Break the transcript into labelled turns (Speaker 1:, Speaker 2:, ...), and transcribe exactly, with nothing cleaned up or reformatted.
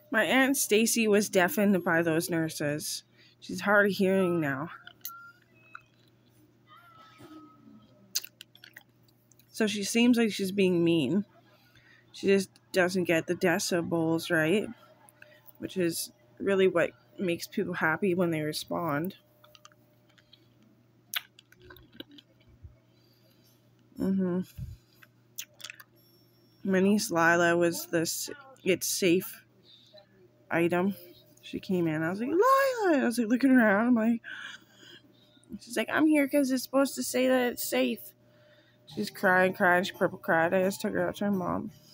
Speaker 1: My Aunt Stacy was deafened by those nurses. She's hard of hearing now. So she seems like she's being mean. She just doesn't get the decibels right, which is really what makes people happy when they respond. Mm-hmm. My niece Lila was this It's Safe item. She came in. I was like, Lila! I was like looking around. I'm like, she's like, I'm here because it's supposed to say that it's safe. She's crying, crying. She purple cried. I just took her out to her mom.